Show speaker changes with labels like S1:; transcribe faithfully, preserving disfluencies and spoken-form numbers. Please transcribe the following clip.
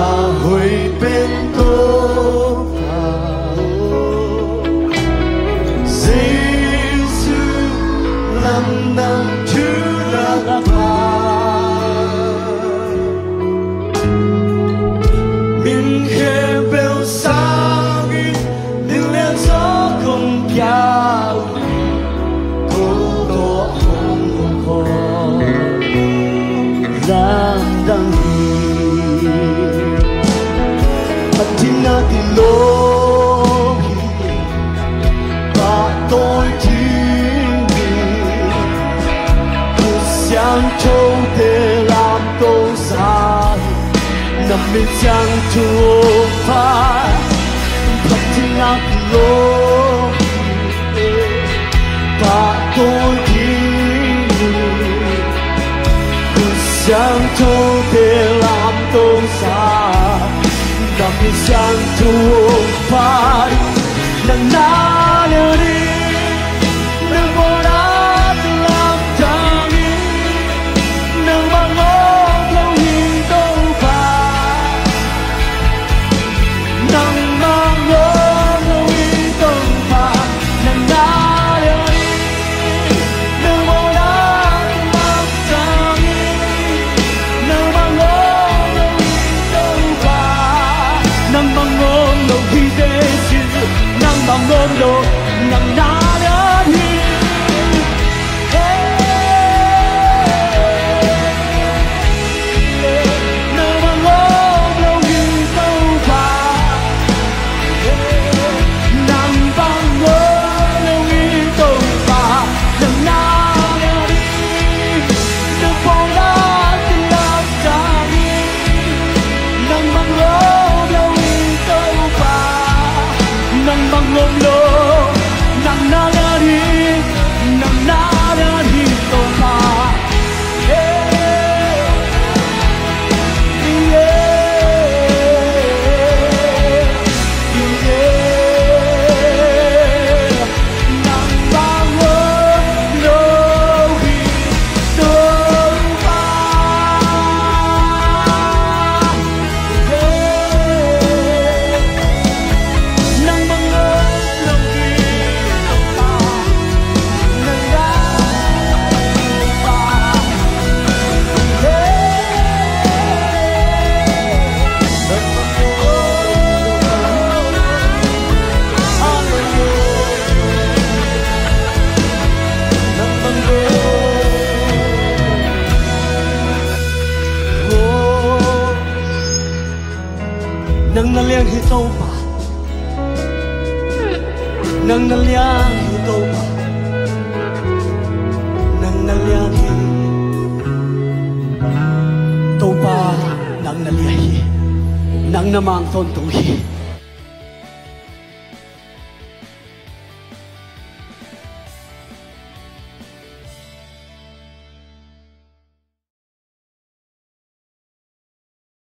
S1: 會變到耶穌能能出了吧，明黑表上的明亮做空飄多多紅紅讓讓你Matin natin lohi Ba tôi thiên địa Cứ sáng châu để làm tôi dài Nằm bên sáng chua phá Matin natin lohi Ba tôi thiên địa Cứ sáng châu để làm tôi dài Kami sang tumpah Nang nalari Nang borat dalam tangi Nang bangun lâu hidup pa Nang bangun lâu hidup pa Nang nalari Nang borat dalam tangi Nang bangun lâu hidup pa Nang bangun lo hideshi Nang bangun lo Nang narari Nang bangun lo hidopa Nang bangun lo hidopa Nang narari Nang borat dalam tangi Nang bangun Nang bangun lo Nang narari Nang narari to pa Yeah Yeah Nang bangun lo to pa Nang Nang naliang hitaw pa Nang naliang hitaw pa Nang naliang hitaw pa Nang naliang Nang namang ton tuhi